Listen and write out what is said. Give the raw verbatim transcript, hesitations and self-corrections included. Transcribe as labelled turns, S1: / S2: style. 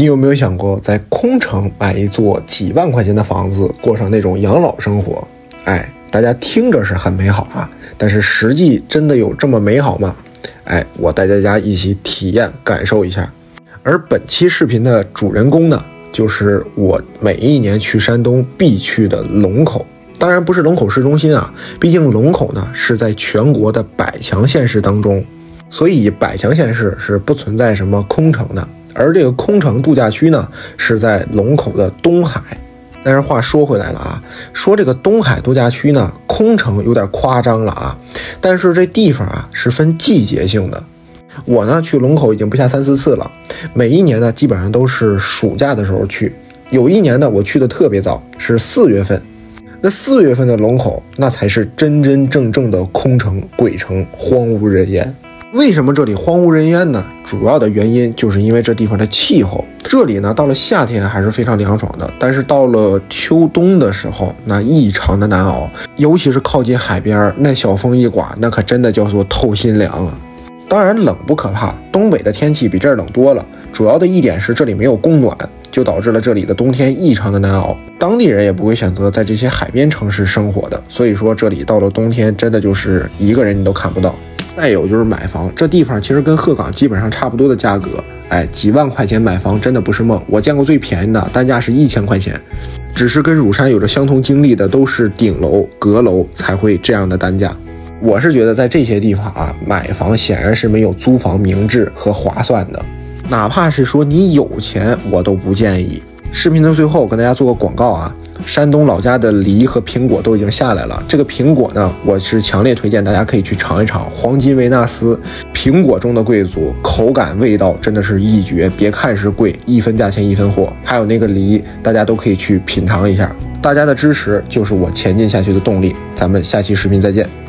S1: 你有没有想过，在空城买一座几万块钱的房子，过上那种养老生活？哎，大家听着是很美好啊，但是实际真的有这么美好吗？哎，我带大家一起体验感受一下。而本期视频的主人公呢，就是我每一年去山东必去的龙口。当然不是龙口市中心啊，毕竟龙口呢是在全国的百强县市当中，所以百强县市是不存在什么空城的。而这个空城度假区呢，是在龙口的东海。但是话说回来了啊，说这个东海度假区呢，空城有点夸张了啊。但是这地方啊是分季节性的。我呢去龙口已经不下三四次了，每一年呢基本上都是暑假的时候去。有一年呢我去的特别早，是四月份。那四月份的龙口，那才是真真正正的空城、鬼城，荒无人烟。为什么这里荒无人烟呢？主要的原因就是因为这地方的气候。这里呢，到了夏天还是非常凉爽的，但是到了秋冬的时候，那异常的难熬。尤其是靠近海边，那小风一刮，那可真的叫做透心凉啊。当然冷不可怕，东北的天气比这儿冷多了。主要的一点是这里没有供暖，就导致了这里的冬天异常的难熬。当地人也不会选择在这些海边城市生活的，所以说这里到了冬天真的就是一个人你都看不到。再有就是买房，这地方其实跟鹤岗基本上差不多的价格，哎，几万块钱买房真的不是梦。我见过最便宜的单价是一千块钱，只是跟乳山有着相同经历的都是顶楼、阁楼才会这样的单价。我是觉得在这些地方啊，买房显然是没有租房明智和划算的。哪怕是说你有钱，我都不建议。视频的最后跟大家做个广告啊，山东老家的梨和苹果都已经下来了。这个苹果呢，我是强烈推荐大家可以去尝一尝黄金维纳斯，苹果中的贵族，口感味道真的是一绝。别看是贵，一分价钱一分货。还有那个梨，大家都可以去品尝一下。大家的支持就是我前进下去的动力。咱们下期视频再见。